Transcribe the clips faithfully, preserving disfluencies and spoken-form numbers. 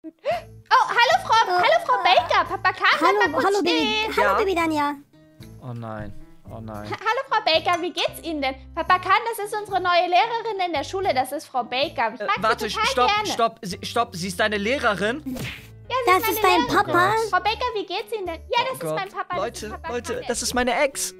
Oh, hallo Frau, oh, hallo Frau Baker. Papa Kahn, hallo, mal kurz hallo, stehen. Baby, hallo, Baby Danja. Oh nein, oh nein. Hallo Frau Baker, wie geht's Ihnen denn? Papa Kahn, das ist unsere neue Lehrerin in der Schule, das ist Frau Baker. Ich mag Äh, warte, sie total stopp, gerne. stopp, sie, stopp, sie ist deine Lehrerin? Ja, sie Das ist meine dein Lehrerin. Papa? Frau Baker, wie geht's Ihnen denn? Ja, das Oh ist Gott. mein Papa. Leute, das ist Papa Leute, Kahn. das ist meine Ex.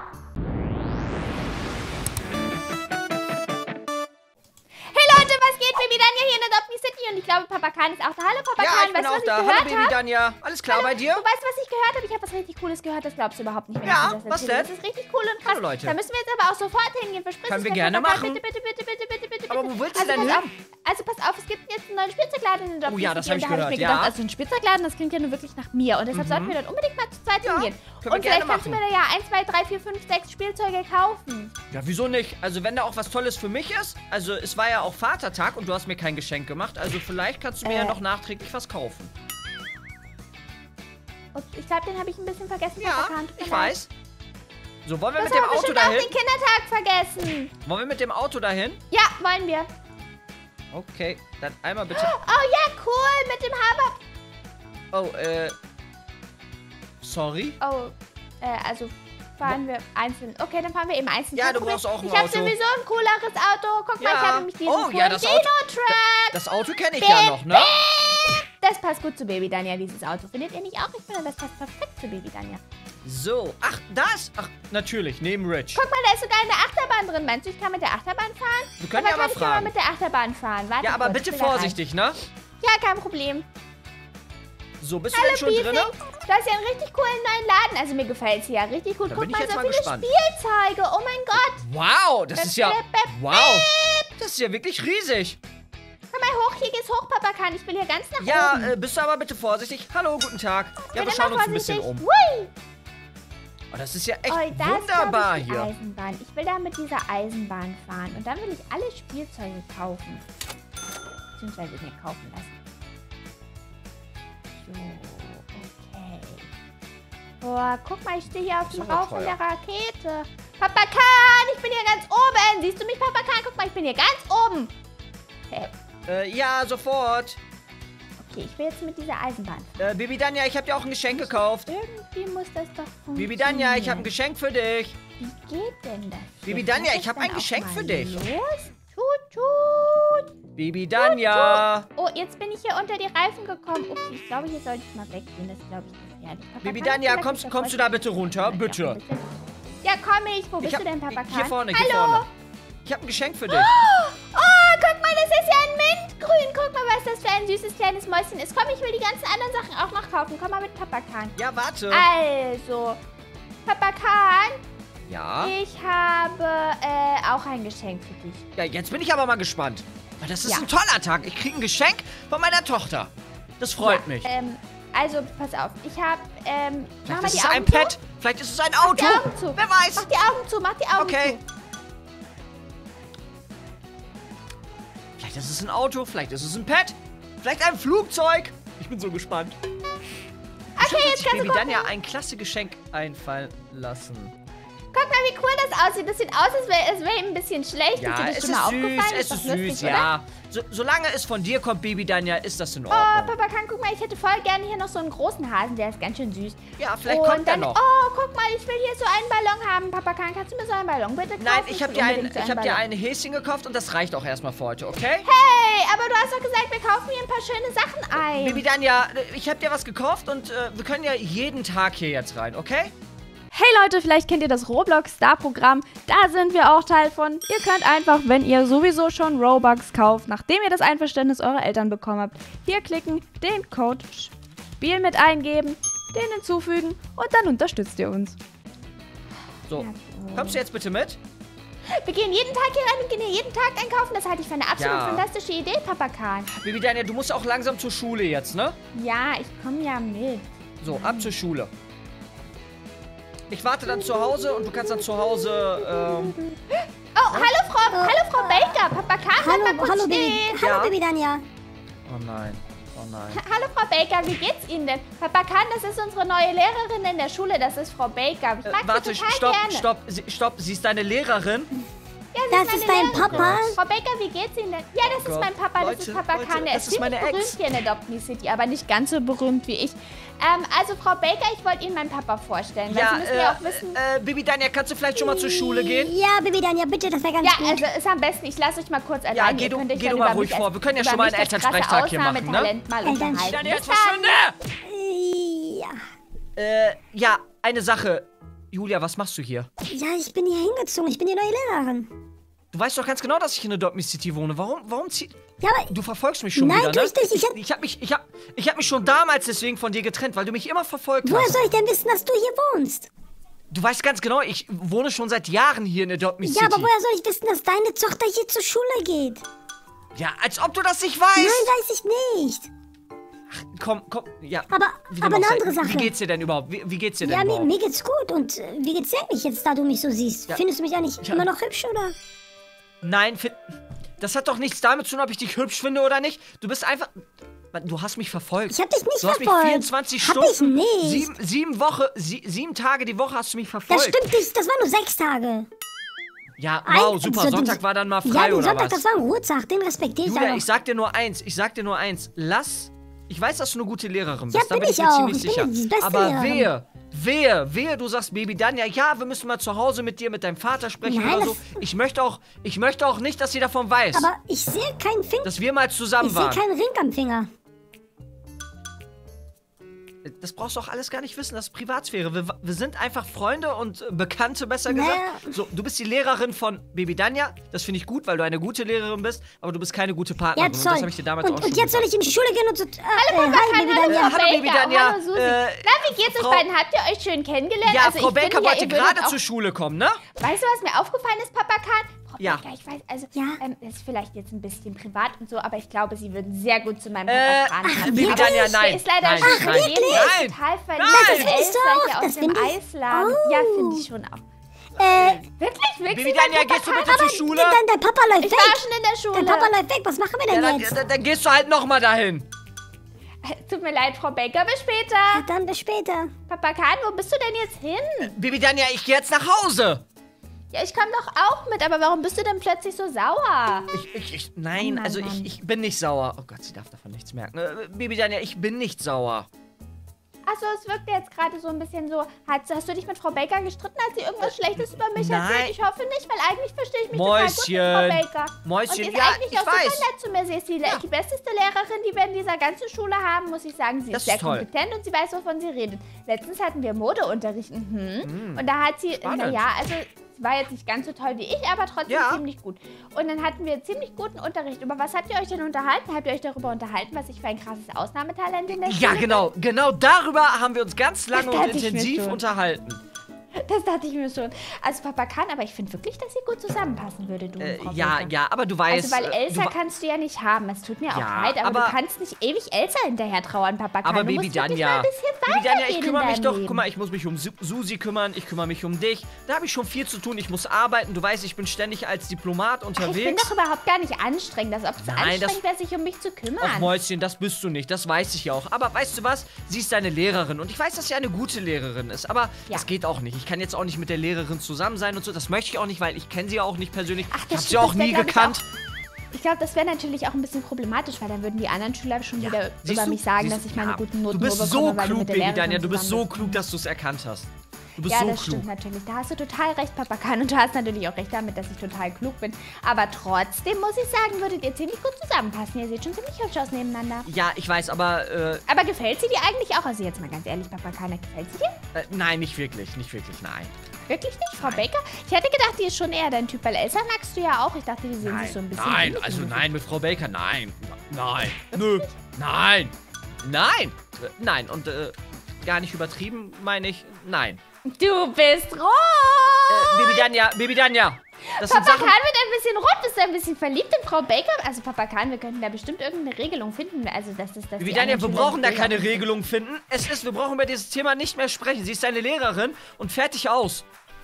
Was geht, Baby Danja hier in der Adopt Me City und ich glaube, Papa Kahn ist auch da. Hallo, Papa Ja, Kahn, ich bin weißt du, auch was ich da. Hallo, gehört Baby habe? Danja. Alles klar bei dir? Du weißt, was ich gehört habe? Ich habe was richtig Cooles gehört, das glaubst du überhaupt nicht, wenn Ja, ich dir das was erzähle. denn? Das ist richtig cool und krass. Hallo, Leute. Da müssen wir jetzt aber auch sofort hingehen. Versprichst Können du wir mir, gerne Papa Kahn? machen. Bitte, bitte, bitte, bitte, bitte, bitte, bitte. Aber wo willst du also, denn pass hin? auf, also pass auf, es gibt jetzt einen neuen Spielzeugladen in der Adopt Oh Me ja, City. das hab ich und da gehört, ich mir gedacht, ja. also ein Spielzeugladen, das klingt ja nur wirklich nach mir. Und deshalb sollten wir dort unbedingt mal zu zweit hingehen. können wir Und gerne vielleicht kannst du mir machen. da ja eins, zwei, drei, vier, fünf, sechs Spielzeuge kaufen. Ja, wieso nicht? Also, wenn da auch was Tolles für mich ist. Also, es war ja auch Vatertag und du hast mir kein Geschenk gemacht. Also, vielleicht kannst du mir Äh. ja noch nachträglich was kaufen. Und ich glaube, den habe ich ein bisschen vergessen, Ja, Papa Kahn. Tut mir ich leid. weiß. So, wollen wir Das mit dem haben wir Auto bestimmt auch dahin? den Kindertag vergessen. Wollen wir mit dem Auto dahin? Ja, wollen wir. Okay, dann einmal bitte. Oh ja, cool, mit dem Haber... Oh, äh. Sorry? Oh, äh, also fahren wir einzeln. Okay, dann fahren wir eben einzeln. Ja, Kein du Problem. brauchst auch ein Ich habe Auto. sowieso ein cooleres Auto. Guck mal, Ja. ich habe nämlich diesen Oh, coolen ja, das Auto- Dino-Truck. Das Auto kenne ich ja noch, ne? Das passt gut zu Baby Danja, dieses Auto. Findet ihr nicht auch? Ich finde, das passt perfekt zu Baby Danja. So, ach, das? Ach, natürlich, neben Rich. Guck mal, da ist sogar eine Achterbahn drin. Meinst du, ich kann mit der Achterbahn fahren? Wir können Aber ja mal kann ich ja mal fragen. mit der Achterbahn fahren? Warte Ja, aber kurz, bitte ich will da rein. vorsichtig, ne? Ja, kein Problem. So, bist du denn schon Beefy, drin? du hast ja einen richtig coolen neuen Laden. Also mir gefällt es hier richtig gut. Da Guck bin ich mal, jetzt so mal viele gespannt. Spielzeuge. Oh mein Gott. Wow, das ist ja... Bip, bip, Wow, das ist ja wirklich riesig. Komm mal hoch, hier geht's hoch, Papa Kahn. Ich will hier ganz nach Ja, oben. äh, bist du aber bitte vorsichtig. Hallo, guten Tag. Ja, wir Bitte schauen mal uns ein bisschen vorsichtig. um. Hui. Oh, das ist ja echt Oh, da ist, wunderbar glaub ich, die hier. Eisenbahn. Ich will da mit dieser Eisenbahn fahren. Und dann will ich alle Spielzeuge kaufen. Beziehungsweise mir kaufen lassen. So, okay. Boah, guck mal, ich stehe hier auf dem Das ist aber Rauch von teuer. der Rakete. Papa Kahn, ich bin hier ganz oben. Siehst du mich, Papa Kahn? Guck mal, ich bin hier ganz oben. Okay, Äh, ja, sofort. okay, ich will jetzt mit dieser Eisenbahn fahren. Äh, Bibi Danja, ich habe dir auch ein Geschenk gekauft. Irgendwie muss das doch funktionieren. Bibi Danja, ich habe ein Geschenk für dich. Wie geht denn das? Bibi Jetzt? Danja, Geht ich das hab ein dann Geschenk auch für mal dich. Los? Tut, tut. Bibi Danja. Oh, jetzt bin ich hier unter die Reifen gekommen. Ups, ich glaube, hier sollte ich mal weggehen. Das ist, glaube ich, gefährlich. Papa Bibi Kahn, Danja, vielleicht kommst, ist das kommst du voll- da bitte runter? Ja, Bitte. ein bisschen. Ja, komm ich. Wo bist hab, du denn, Papa Kahn? Hier vorne, Hallo? hier vorne. Ich habe ein Geschenk für dich. Oh, guck mal, das ist ja ein Mintgrün. Guck mal, was das für ein süßes kleines Mäuschen ist. Komm, ich will die ganzen anderen Sachen auch noch kaufen. Komm mal mit Papa Kahn. Ja, warte. Also, Papa Kahn, Ja. ich habe äh, auch ein Geschenk für dich. Ja, jetzt bin ich aber mal gespannt. Weil das ist Ja. ein toller Tag. Ich kriege ein Geschenk von meiner Tochter. Das freut ja, mich. Ähm, also, pass auf. Ich habe, ähm, mach Vielleicht mal ist die es Augen ein zu. Pet. Vielleicht ist es ein Die Auto. Augen zu. Wer weiß. Mach die Augen zu, mach die Augen Okay. zu. Vielleicht ist es ein Auto. Vielleicht ist es ein Pet. Vielleicht ein Flugzeug. Ich bin so gespannt. Okay, jetzt kannst du Baby gucken. Danja ein klasse Geschenk einfallen lassen. Guck mal, wie cool das aussieht. Das sieht aus, als wäre es wär ihm ein bisschen schlecht. Ja, ist dir das es schon ist mal süß, aufgefallen? es doch ist lustig, süß, oder? ja. So, solange es von dir kommt, Baby Danja, ist das in Oh, Ordnung. Papa Kahn, guck mal, ich hätte voll gerne hier noch so einen großen Hasen. Der ist ganz schön süß. Ja, vielleicht Und kommt er dann, noch. oh, guck mal, ich will hier so einen Ballon haben. Papa Kahn, kannst du mir so einen Ballon bitte kaufen? Nein, ich habe will dir, ein, unbedingt so ich einen hab dir Ballon. ein Häschen gekauft und das reicht auch erstmal für heute, okay? Hey, aber du hast doch gesagt, wir kaufen hier ein paar schöne Sachen ein. Baby Danja, ich habe dir was gekauft und äh, wir können ja jeden Tag hier jetzt rein, okay? Hey Leute, vielleicht kennt ihr das Roblox Star Programm. Da sind wir auch Teil von. Ihr könnt einfach, wenn ihr sowieso schon Robux kauft, nachdem ihr das Einverständnis eurer Eltern bekommen habt, hier klicken, den Code Spiel mit eingeben, den hinzufügen und dann unterstützt ihr uns. So, kommst du jetzt bitte mit? Wir gehen jeden Tag hier rein und gehen hier jeden Tag einkaufen. Das halte ich für eine absolut Ja. fantastische Idee, Papa Kahn. Baby Danja, du musst auch langsam zur Schule jetzt, ne? Ja, ich komme ja mit. So, ab zur Schule. Ich warte dann zu Hause und du kannst dann zu Hause, ähm... Oh, hallo Frau, hallo Frau Baker. Papa Kahn, Hallo, bleib mal kurz hallo, Baby, stehen. hallo, Ja. Baby Danja. Oh nein, oh nein. Hallo Frau Baker, wie geht's Ihnen denn? Papa Kahn, das ist unsere neue Lehrerin in der Schule. Das ist Frau Baker. Ich mag Äh, warte, sie total stopp, gerne. stopp, sie, stopp, sie ist deine Lehrerin? Ja, Das ist dein Papa? Frau Baker, wie geht's Ihnen denn? Ja, das Oh ist Gott. mein Papa, das Leute, ist Papa Leute, Kahn. Der das ist ist ziemlich meine berühmt Ex. hier in der Adopt Me City, aber nicht ganz so berühmt wie ich. Ähm, also Frau Baker, ich wollte Ihnen meinen Papa vorstellen, weil Ja, Sie müssen ja auch wissen... äh, äh, Bibi Danja, kannst du vielleicht schon mal zur Schule gehen? Ja, Baby Danja, bitte, das wäre ganz Ja, gut. also ist am besten, ich lasse euch mal kurz allein. Ja, Ihr geh du- könnt euch geh dann du mal über ruhig mich vor. als- Wir können ja über schon mal mich einen als krasse Elternsprechtag hier machen, ne? Ausnahmetalent mal Eltern- unterhalten. Danja, Bis jetzt dann. verschwinde! Ja. Äh, ja, eine Sache. Julia, was machst du hier? Ja, ich bin hier hingezogen. Ich bin die neue Lehrerin. Du weißt doch ganz genau, dass ich in der Adopt Me City wohne. Warum, warum zieh... Ja, aber Du verfolgst mich schon Nein, wieder, tu ne? ich nicht. Ich hab- ich, ich hab mich, ich hab, ich hab mich schon damals deswegen von dir getrennt, weil du mich immer verfolgt woher hast. soll ich denn wissen, dass du hier wohnst? Du weißt ganz genau, ich wohne schon seit Jahren hier in der Adopt Me City. Ja, aber woher soll ich wissen, dass deine Tochter hier zur Schule geht? Ja, als ob du das nicht weißt. Nein, weiß ich nicht. Komm, komm, ja. Aber, Wie dem aber auch eine sei. andere Sache. Wie geht's dir denn überhaupt? Wie, wie geht's dir Ja, denn mir, überhaupt? mir geht's gut. Und äh, wie geht's dir eigentlich jetzt, da du mich so siehst? Ja. Findest du mich eigentlich Ja. immer noch hübsch, oder? Nein, fin- das hat doch nichts damit zu tun, ob ich dich hübsch finde oder nicht. Du bist einfach... Du hast mich verfolgt. Ich hab dich nicht du hast verfolgt. mich vierundzwanzig Hab ich Stunden, nicht. Sieben, sieben, Woche, sie, sieben Tage die Woche hast du mich verfolgt. Das stimmt nicht. Das waren nur sechs Tage. Ja, Ein- wow, super. also, du- Sonntag war dann mal Ja, frei, den oder Sonntag, was? das war ein Ruhetag. Den respektiere ich Julia, auch. ich sag dir nur eins. Ich sag dir nur eins. Lass... Ich weiß, dass du eine gute Lehrerin bist. Ja, da bin bin ich ich mir auch. ziemlich Ich bin sicher. die beste Aber Lehrerin. wehe, wehe, wehe, du sagst, Baby Danja, ja, wir müssen mal zu Hause mit dir, mit deinem Vater sprechen Nein, oder das- so. Ich möchte auch, ich möchte auch nicht, dass sie davon weiß, Aber ich sehe keinen Finger. dass wir mal zusammen Ich sehe waren. keinen Ring am Finger. Das brauchst du auch alles gar nicht wissen, das ist Privatsphäre. Wir, wir sind einfach Freunde und äh, Bekannte, besser Naja. gesagt. So, du bist die Lehrerin von Baby Danja. Das finde ich gut, weil du eine gute Lehrerin bist, aber du bist keine gute Ja, Partnerin. und toll. das habe ich dir damals und, auch schon und jetzt soll gesagt. ich in die Schule gehen und so... Äh, Hallo, äh, hi, Baby Hallo, Danja. Hallo, Baby Baker. Danja. Hallo, Susi. Äh, Na, wie geht's euch Frau- beiden? Habt ihr euch schön kennengelernt? Ja, also Frau ich Baker finde ja, wollte ihr würdet gerade auch, zur Schule kommen, ne? Weißt du, was mir aufgefallen ist, Papa Kahn? Frau Ja. Baker, ich weiß, also, Ja? ähm, das ist vielleicht jetzt ein bisschen privat und so, aber ich glaube, Sie würden sehr gut zu meinem Äh, Papa Kahn ach, passen. Baby Aber Danja, der nein. ist leider Nein, schon nein. vergeben, der ist Nein. total verliebt. Nein. Das Das findest du Elster auch, hier aus das dem find ich- Eisladen. Oh. Ja, finde ich schon auch. Äh, Wirklich, wirklich? Baby mein Danja, Papa gehst du Kahn? bitte zur Schule? Dein, dein Papa läuft Ich weg. war schon in der Schule. Dein Papa läuft weg. Was machen wir Ja, denn dann, jetzt? dann, dann gehst du halt nochmal dahin. Tut mir leid, Frau Baker, bis später. Ja, dann bis später. Papa Kahn, wo bist du denn jetzt hin? Baby Danja, ich gehe jetzt nach Hause. Ja, ich komme doch auch mit, aber warum bist du denn plötzlich so sauer? Ich, ich, ich, nein, Mann, also Mann. ich, ich bin nicht sauer. Oh Gott, sie darf davon nichts merken. Äh, Baby Danja, ich bin nicht sauer. Achso, es wirkt jetzt gerade so ein bisschen so. Hast, hast du dich mit Frau Baker gestritten? Hat sie irgendwas Schlechtes über mich nein. erzählt? Ich hoffe nicht, weil eigentlich verstehe ich mich total gut Mäuschen. mit Frau Baker. Mäuschen, Und sie ist ja, eigentlich ich auch super weiß. nett zu mir. Sie ist die, Ja. die besteste Lehrerin, die wir in dieser ganzen Schule haben, muss ich sagen. Sie Das ist sehr ist toll. kompetent und sie weiß, wovon sie redet. Letztens hatten wir Modeunterricht. Mhm. Und da hat sie, Spannend. naja, also sie war jetzt nicht ganz so toll wie ich, aber trotzdem Ja. ziemlich gut. Und dann hatten wir ziemlich guten Unterricht. Über was habt ihr euch denn unterhalten? Habt ihr euch darüber unterhalten, was ich für ein krasses Ausnahmetalent in der Ja, Schule genau. Genau darüber haben wir uns ganz lange Das und dachte ich mir intensiv schon. unterhalten. Das dachte ich mir schon. Also Papa kann, aber ich finde wirklich, dass sie gut zusammenpassen würde, du Äh, und Frau ja, Baker. ja, aber du weißt... Also weil äh, Elsa du, wa- kannst du ja nicht haben. Es tut mir auch Ja, leid, aber, aber- du kannst nicht ewig Elsa hinterher trauern, Papa kann. aber du Baby musst wirklich mal Danja, ein bisschen Baby Danja, ich weitergehen kümmere in mich deinem doch, Leben. guck mal, ich muss mich um Su Susi kümmern, ich kümmere mich um dich. Da habe ich schon viel zu tun, ich muss arbeiten. Du weißt, ich bin ständig als Diplomat Ach, unterwegs. ich bin doch überhaupt gar nicht anstrengend, als ob es Nein, das- anstrengend wäre, sich um mich zu kümmern. Ach Mäuschen, das bist du nicht, das weiß ich ja auch. Aber weißt du was? Sie ist deine Lehrerin und ich weiß, dass sie eine gute Lehrerin ist. Aber Ja. das geht auch nicht. Ich kann jetzt auch nicht mit der Lehrerin zusammen sein und so. Das möchte ich auch nicht, weil ich kenne sie ja auch nicht persönlich. Ach, ich das habe sie stimmt, auch das wär, nie glaub ich, gekannt. Ich glaube, das wäre natürlich auch ein bisschen problematisch, weil dann würden die anderen Schüler schon Ja, wieder siehst über du? mich sagen, Siehst dass du? ich meine Ja, guten Noten Du bist nur so bekomme, weil du klug, mit der Baby Lehrerin Danja. Du bist so zusammen bist. klug, dass du es erkannt hast. Du bist Ja, so das klug. stimmt natürlich. Da hast du total recht, Papa Kahn. Und du hast natürlich auch recht damit, dass ich total klug bin. Aber trotzdem muss ich sagen, würdet ihr ziemlich gut zusammenpassen. Ihr seht schon ziemlich hübsch aus nebeneinander. Ja, ich weiß, aber äh, Aber gefällt sie dir eigentlich auch? Also jetzt mal ganz ehrlich, Papa Kahn, gefällt sie dir? äh, nein, nicht wirklich, nicht wirklich, nein. Wirklich nicht, Frau Baker? Ich hätte gedacht, die ist schon eher dein Typ, weil Elsa magst du ja auch. Ich dachte, die sehen sich so ein bisschen nein, ähnlich also in nein, mit Frau Baker, nein, nein, nö, nein, nein, Äh, nein und äh, gar nicht übertrieben, meine ich, nein. Du bist rot! Äh, Baby Danja, Baby Danja, das sind Papa Sachen... Kahn wird ein bisschen rot. Bist du ein bisschen verliebt in Frau Baker? Also Papa Kahn, wir könnten da bestimmt irgendeine Regelung finden. Also das ist das. Baby Danja, wir brauchen da keine Regelung finden. Es ist, wir brauchen über dieses Thema nicht mehr sprechen. Sie ist deine Lehrerin und fertig aus.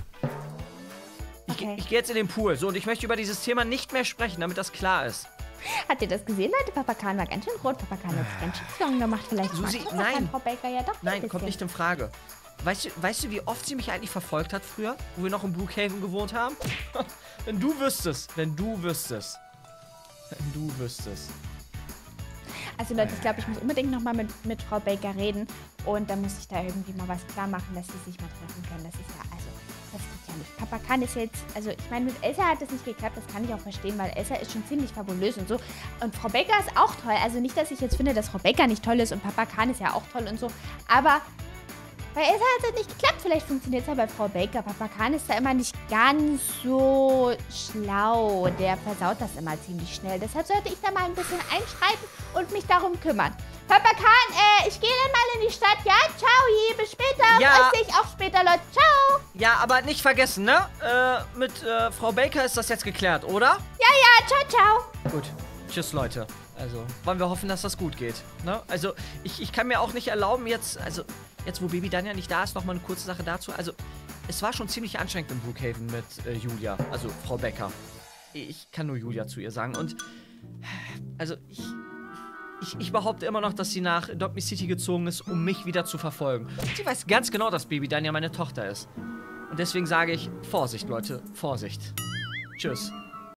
Ich, Okay. ich gehe jetzt in den Pool. So, und ich möchte über dieses Thema nicht mehr sprechen, damit das klar ist. Habt ihr das gesehen, Leute? Papa Kahn war ganz schön rot. Papa Kahn hat sich ganz schön Sorgen gemacht. Vielleicht Susi, mag Papa nein. Kahn Frau Baker ja doch ein Nein, bisschen. kommt nicht in Frage. Weißt du, weißt du, wie oft sie mich eigentlich verfolgt hat früher, wo wir noch in Brookhaven gewohnt haben? wenn du wüsstest, wenn du wüsstest, wenn du wüsstest. Also Leute, ich glaube, ich muss unbedingt nochmal mit, mit Frau Baker reden. Und dann muss ich da irgendwie mal was klar machen, dass sie sich mal treffen können. Das ist ja, also, das geht ja nicht. Papa kann es jetzt, also ich meine, mit Elsa hat es nicht geklappt, das kann ich auch verstehen, weil Elsa ist schon ziemlich fabulös und so. Und Frau Baker ist auch toll. Also nicht, dass ich jetzt finde, dass Frau Baker nicht toll ist und Papa Kahn ist ja auch toll und so. Aber bei Elsa hat es nicht geklappt. Vielleicht funktioniert es ja bei Frau Baker. Papa Kahn ist da immer nicht ganz so schlau. Der versaut das immer ziemlich schnell. Deshalb sollte ich da mal ein bisschen einschreiten und mich darum kümmern. Papa Kahn, äh, ich gehe dann mal in die Stadt. Ja, ciao, bis später. Ja. Euch sehe ich auch später, Leute. Ciao. Ja, aber nicht vergessen, ne? Äh, mit äh, Frau Baker ist das jetzt geklärt, oder? Ja, ja, ciao, ciao. Gut. Tschüss, Leute. Also, wollen wir hoffen, dass das gut geht, ne? Also, ich, ich kann mir auch nicht erlauben, jetzt, also, jetzt, wo Baby Danja nicht da ist, nochmal eine kurze Sache dazu. Also, es war schon ziemlich anstrengend in Brookhaven mit äh, Julia, also Frau Becker. Ich kann nur Julia zu ihr sagen. Und, also, ich, ich, ich behaupte immer noch, dass sie nach Dogme City gezogen ist, um mich wieder zu verfolgen. Sie weiß ganz genau, dass Baby Danja meine Tochter ist. Und deswegen sage ich, Vorsicht, Leute, Vorsicht. Tschüss.